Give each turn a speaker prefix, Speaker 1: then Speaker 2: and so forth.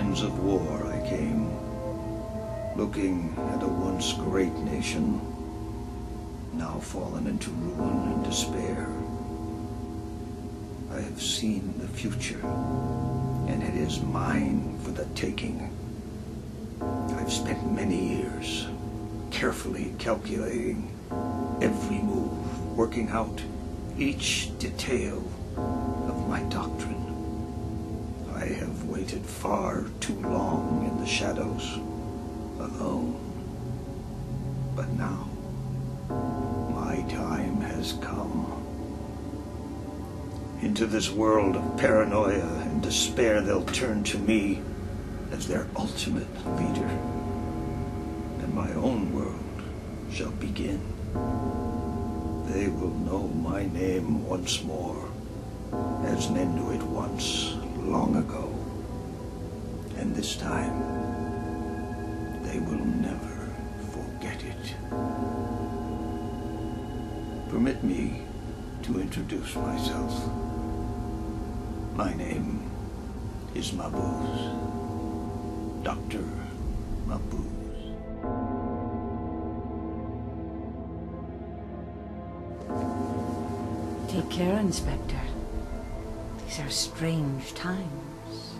Speaker 1: ruins of war I came, looking at a once great nation, now fallen into ruin and despair. I have seen the future, and it is mine for the taking. I've spent many years carefully calculating every move, working out each detail of my doctrine. I have waited far too long in the shadows, alone. But now, my time has come. Into this world of paranoia and despair, they'll turn to me as their ultimate leader. And my own world shall begin. They will know my name once more, as men knew it once, long ago. And this time, they will never forget it. Permit me to introduce myself. My name is Mabuse. Dr. Mabuse.
Speaker 2: Take care, Inspector. These are strange times.